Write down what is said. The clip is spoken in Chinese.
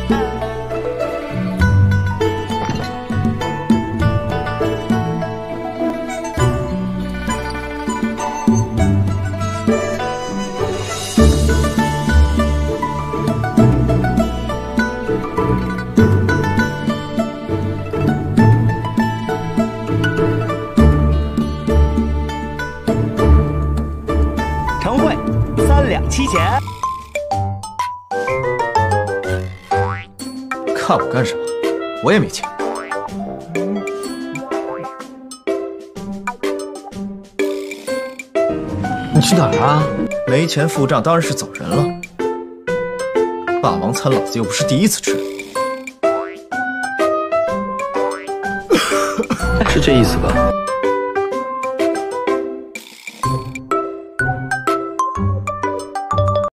晨会，3两7钱。 看我干什么？我也没钱。 你去哪儿啊？ 没钱付账当然是走人了。霸王餐老子又不是第一次吃。 是这意思吧？